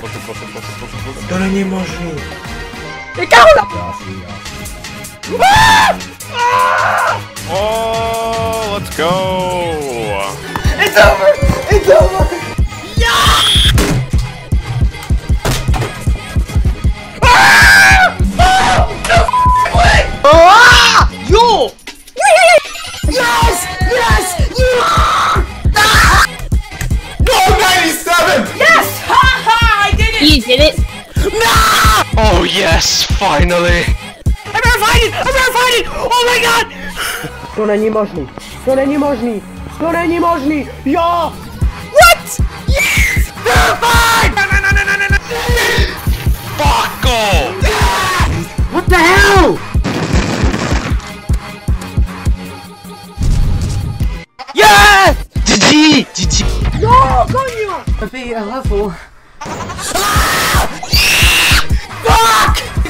To není možný. Oh, let's go! It's over! It's over! Yo! Yes! Yes! No, 97! Yes! Ha ha! I did it! You did it. Oh yes, finally! I'm verified it! I'm verified it! Oh my god! To není možný! To není možný! To není možný! Jo! What? Yes! Verified! No. Fuck off! What the hell? Yes! GG! GG! No, coño! I beat a level. Fuck!